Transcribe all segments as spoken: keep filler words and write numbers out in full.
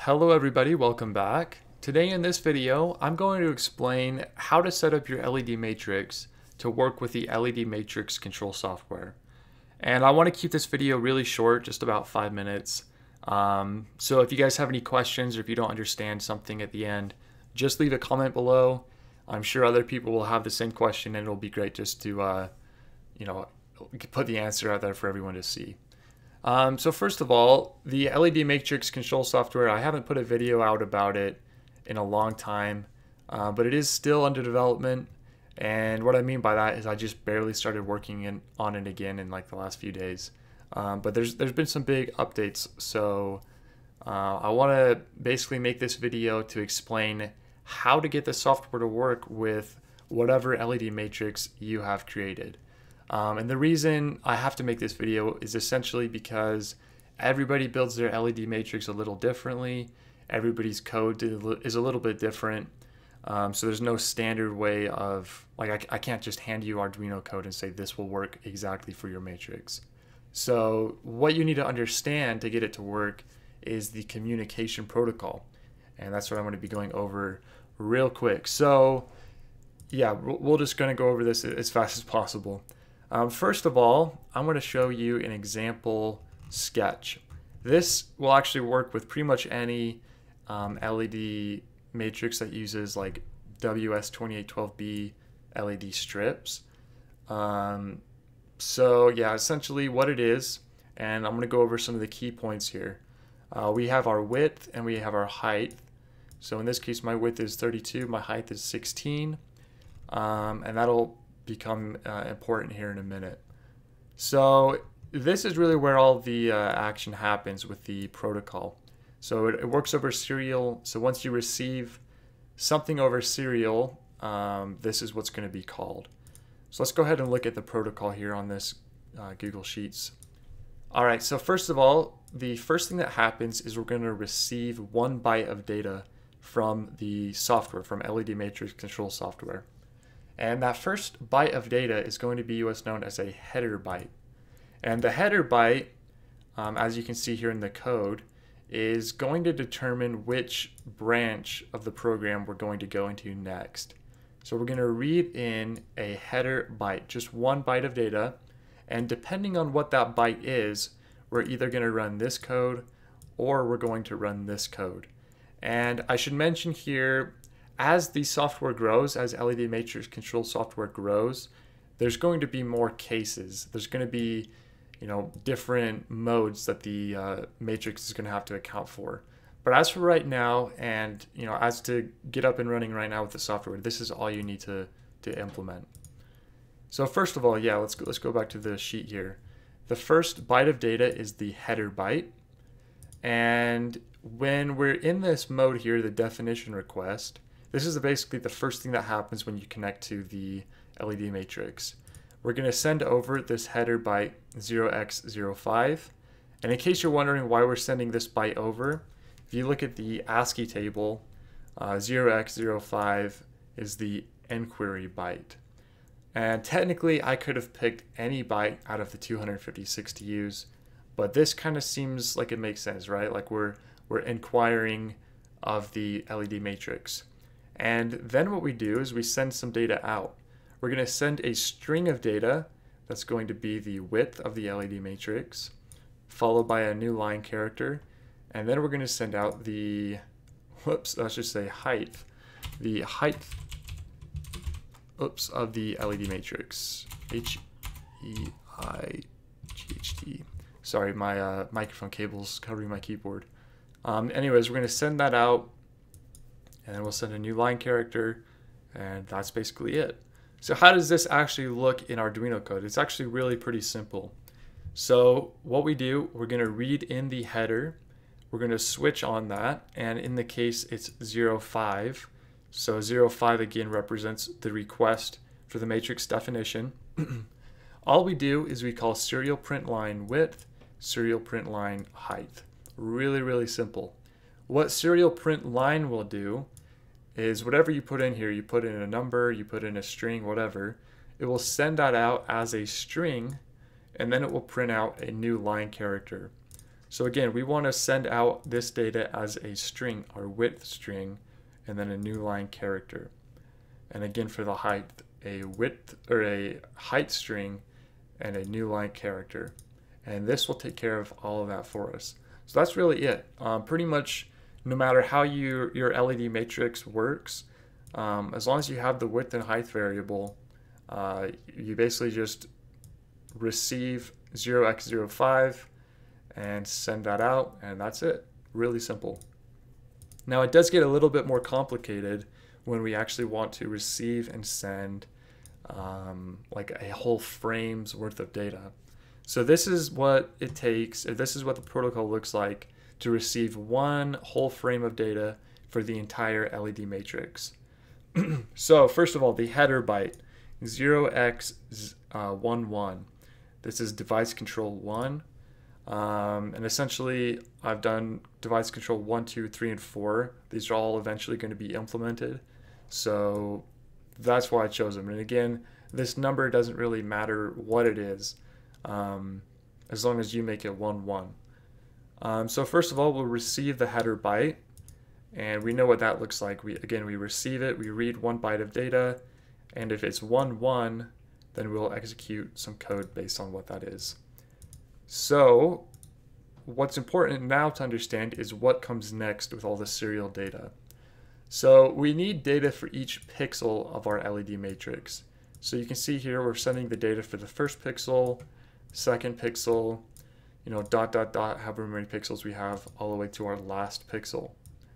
Hello everybody, welcome back. Today in this video, I'm going to explain how to set up your L E D matrix to work with the L E D matrix control software. And I want to keep this video really short, just about five minutes. Um, so if you guys have any questions or if you don't understand something at the end, just leave a comment below. I'm sure other people will have the same question and it'll be great just to, uh, you know, put the answer out there for everyone to see. Um, so first of all, the L E D matrix control software, I haven't put a video out about it in a long time, uh, but it is still under development. And what I mean by that is I just barely started working in, on it again in like the last few days. Um, but there's there's been some big updates, so uh, I want to basically make this video to explain how to get the software to work with whatever L E D matrix you have created. Um, and the reason I have to make this video is essentially because everybody builds their L E D matrix a little differently. Everybody's code is a little bit different. Um, so there's no standard way of, like, I, I can't just hand you Arduino code and say this will work exactly for your matrix. So what you need to understand to get it to work is the communication protocol. And that's what I'm going to be going over real quick. So yeah, we're just going to go over this as fast as possible. Um, first of all, I'm going to show you an example sketch. This will actually work with pretty much any um, L E D matrix that uses like W S twenty-eight twelve B L E D strips. Um, so yeah, essentially what it is, and I'm going to go over some of the key points here. Uh, we have our width and we have our height. So in this case, my width is thirty-two, my height is sixteen, um, and that'll become uh, important here in a minute. So this is really where all the uh, action happens with the protocol. So it, it works over serial. So once you receive something over serial, um, this is what's going to be called. So let's go ahead and look at the protocol here on this uh, Google Sheets. All right, so first of all, the first thing that happens is we're going to receive one byte of data from the software, from L E D matrix control software. And that first byte of data is going to be what's known as a header byte. And the header byte, um, as you can see here in the code, is going to determine which branch of the program we're going to go into next. So we're going to read in a header byte, just one byte of data. And depending on what that byte is, we're either going to run this code or we're going to run this code. And I should mention here, as the software grows, as L E D matrix control software grows, there's going to be more cases. There's going to be, you know, different modes that the uh, matrix is going to have to account for. But as for right now, and you know, as to get up and running right now with the software, this is all you need to to implement. So first of all, yeah, let's go, let's go back to the sheet here. The first byte of data is the header byte, and when we're in this mode here, the definition request, this is basically the first thing that happens when you connect to the L E D matrix. We're going to send over this header byte zero x zero five. And in case you're wondering why we're sending this byte over, if you look at the ASCII table, uh, zero x zero five is the enquiry byte. And technically, I could have picked any byte out of the two hundred fifty-six to use, but this kind of seems like it makes sense, right? Like we're, we're inquiring of the L E D matrix. And then what we do is we send some data out. We're going to send a string of data that's going to be the width of the L E D matrix, followed by a new line character, and then we're going to send out the, whoops, let's just say height, the height, oops, of the L E D matrix, H E I G H T. Sorry, my uh, microphone cable's covering my keyboard. Um, anyways, we're going to send that out, and then we'll send a new line character, and that's basically it. So how does this actually look in Arduino code? It's actually really pretty simple. So what we do, we're going to read in the header, we're going to switch on that, and in the case it's zero five. So zero five again represents the request for the matrix definition. All we do is we call serial print line width, serial print line height. Really, really simple. What serial print line will do is whatever you put in here, you put in a number, you put in a string, whatever, it will send that out as a string, and then it will print out a new line character. So again, we want to send out this data as a string, our width string, and then a new line character. And again, for the height, a width or a height string and a new line character. And this will take care of all of that for us. So that's really it. Um, pretty much no matter how you, your L E D matrix works, um, as long as you have the width and height variable, uh, you basically just receive zero x zero five and send that out, and that's it. Really simple. Now it does get a little bit more complicated when we actually want to receive and send um, like a whole frame's worth of data. So this is what it takes, this is what the protocol looks like to receive one whole frame of data for the entire L E D matrix. So first of all, the header byte, zero x one one. This is device control one. Um, and essentially, I've done device control one, two, three, and four. These are all eventually going to be implemented. So that's why I chose them. And again, this number doesn't really matter what it is, um, as long as you make it one, one. Um, so first of all, we'll receive the header byte. And we know what that looks like. We, again, we receive it, we read one byte of data. And if it's one, one, then we'll execute some code based on what that is. So what's important now to understand is what comes next with all the serial data. So we need data for each pixel of our L E D matrix. So you can see here we're sending the data for the first pixel, second pixel, you know, dot, dot, dot, however many pixels we have all the way to our last pixel.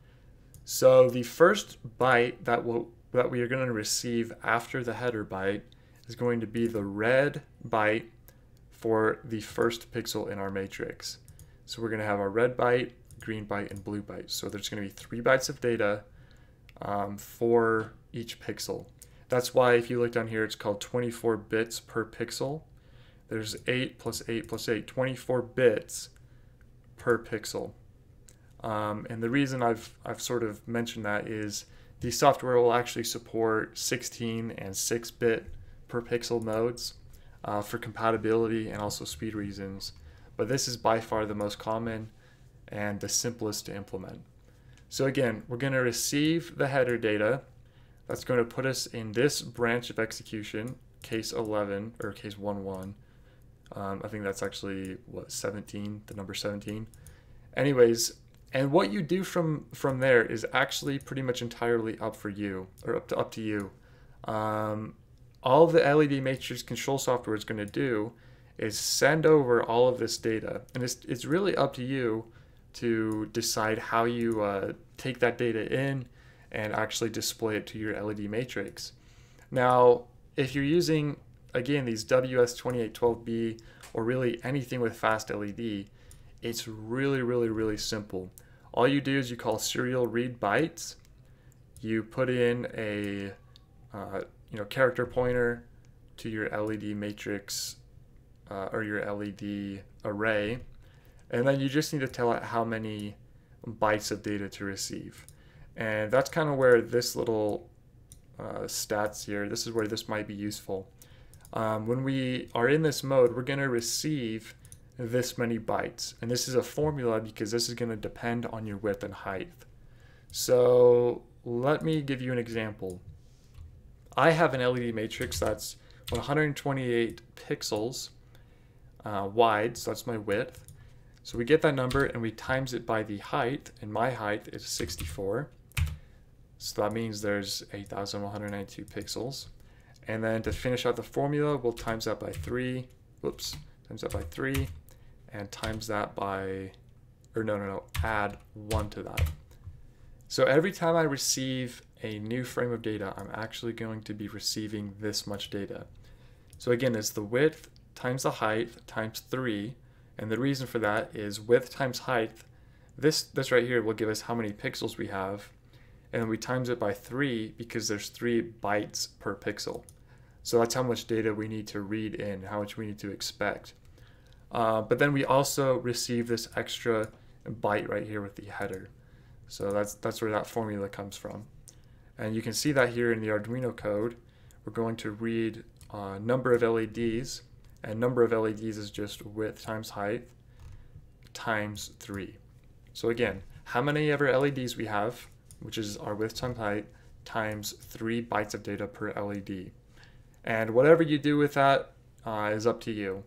So the first byte that, we'll, that we are going to receive after the header byte is going to be the red byte for the first pixel in our matrix. So we're going to have our red byte, green byte, and blue byte. So there's going to be three bytes of data um, for each pixel. That's why if you look down here, it's called twenty-four bits per pixel. There's eight plus eight plus eight, twenty-four bits per pixel. Um, and the reason I've, I've sort of mentioned that is the software will actually support sixteen and six bit per pixel modes. Uh, for compatibility and also speed reasons, but this is by far the most common and the simplest to implement. So again, we're going to receive the header data. That's going to put us in this branch of execution, case eleven or case one one. Um, I think that's actually what seventeen, the number seventeen. Anyways, and what you do from from there is actually pretty much entirely up for you or up to up to you. Um, All the L E D matrix control software is going to do is send over all of this data. And it's, it's really up to you to decide how you uh, take that data in and actually display it to your L E D matrix. Now, if you're using, again, these W S twenty-eight twelve B or really anything with fast L E D, it's really, really, really simple. All you do is you call serial read bytes. You put in a uh, you know, character pointer to your L E D matrix uh, or your L E D array, and then you just need to tell it how many bytes of data to receive. And that's kind of where this little uh, stats here, this is where this might be useful. Um, when we are in this mode, we're going to receive this many bytes, and this is a formula because this is going to depend on your width and height. So let me give you an example. I have an L E D matrix that's one hundred twenty-eight pixels uh, wide, so that's my width. So we get that number and we times it by the height, and my height is sixty-four. So that means there's eight thousand one hundred ninety-two pixels. And then to finish out the formula, we'll times that by three. Whoops, times that by three, and times that by, or no, no, no, add one to that. So every time I receive a new frame of data, I'm actually going to be receiving this much data. So again, it's the width times the height times three, and the reason for that is width times height. This, this right here will give us how many pixels we have, and we times it by three because there's three bytes per pixel. So that's how much data we need to read in, how much we need to expect. Uh, but then we also receive this extra byte right here with the header. So that's, that's where that formula comes from. And you can see that here in the Arduino code. We're going to read uh, number of L E Ds, and number of L E Ds is just width times height. times three. So again, how many ever L E Ds we have, which is our width times height, times three bytes of data per L E D. And whatever you do with that uh, is up to you.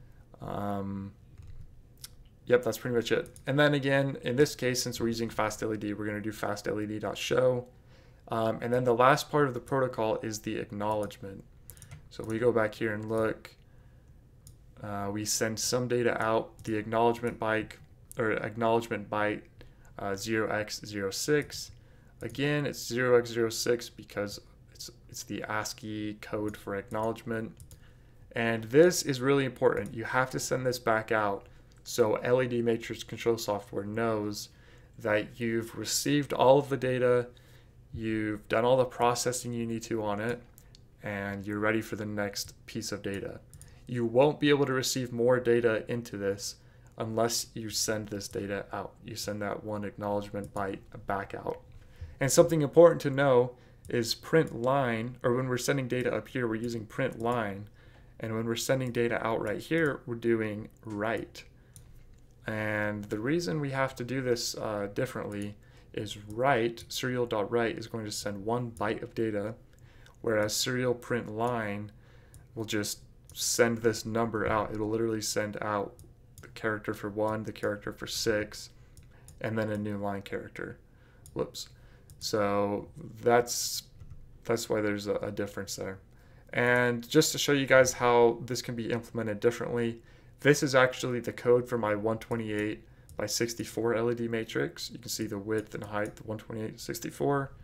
Um, yep, that's pretty much it. And then again, in this case, since we're using fast L E D, we're going to do fast L E D.show. Um, and then the last part of the protocol is the acknowledgement. So if we go back here and look, uh, we send some data out, the acknowledgement byte, or acknowledgement byte uh, zero x zero six. Again, it's zero x zero six because it's, it's the ASCII code for acknowledgement. And this is really important. You have to send this back out so L E D matrix control software knows that you've received all of the data, you've done all the processing you need to on it, and you're ready for the next piece of data. You won't be able to receive more data into this unless you send this data out. You send that one acknowledgement byte back out. And something important to know is print line, or when we're sending data up here, we're using print line. And when we're sending data out right here, we're doing write. And the reason we have to do this uh, differently is write, serial.write is going to send one byte of data, whereas serial print line will just send this number out. It will literally send out the character for one, the character for six, and then a new line character. Whoops. So that's that's why there's a, a difference there. And just to show you guys how this can be implemented differently, this is actually the code for my one twenty-eight by sixty-four L E D matrix. You can see the width and height, the one twenty-eight sixty-four.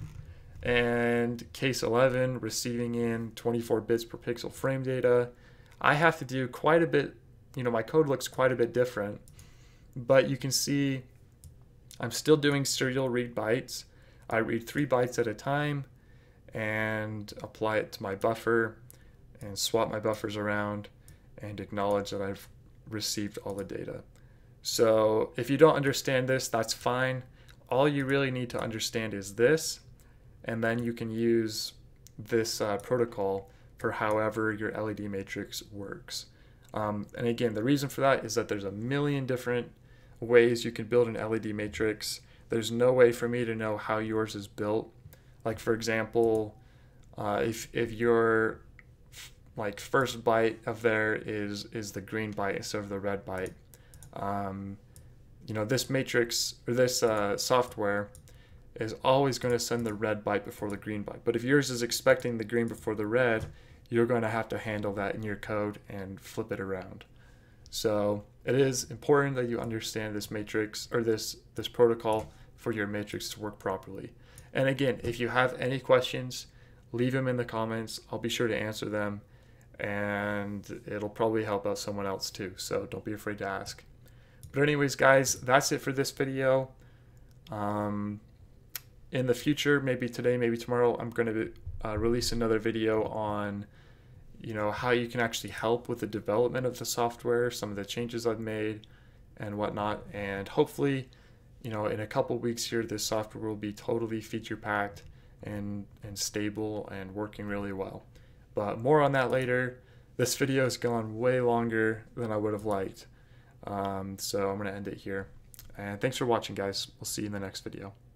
And case eleven, receiving in twenty-four bits per pixel frame data. I have to do quite a bit, you know, my code looks quite a bit different, but you can see I'm still doing serial read bytes. I read three bytes at a time and apply it to my buffer and swap my buffers around and acknowledge that I've received all the data. So if you don't understand this, that's fine. All you really need to understand is this, and then you can use this uh, protocol for however your L E D matrix works. Um, and again, the reason for that is that there's a million different ways you can build an L E D matrix. There's no way for me to know how yours is built. Like for example, uh, if if your like first byte of there is is the green byte instead of the red byte, um, you know, this matrix or this uh, software is always going to send the red byte before the green byte. But if yours is expecting the green before the red, you're going to have to handle that in your code and flip it around. So it is important that you understand this matrix or this this protocol for your matrix to work properly. And again, if you have any questions, leave them in the comments. I'll be sure to answer them, and it'll probably help out someone else too. So don't be afraid to ask. But anyways, guys, that's it for this video. Um, in the future, maybe today, maybe tomorrow, I'm going to uh, release another video on, you know, how you can actually help with the development of the software, some of the changes I've made and whatnot. And hopefully, you know, in a couple weeks here, this software will be totally feature packed and, and stable and working really well. But more on that later. This video has gone way longer than I would have liked. Um, so I'm going to end it here. And thanks for watching, guys. We'll see you in the next video.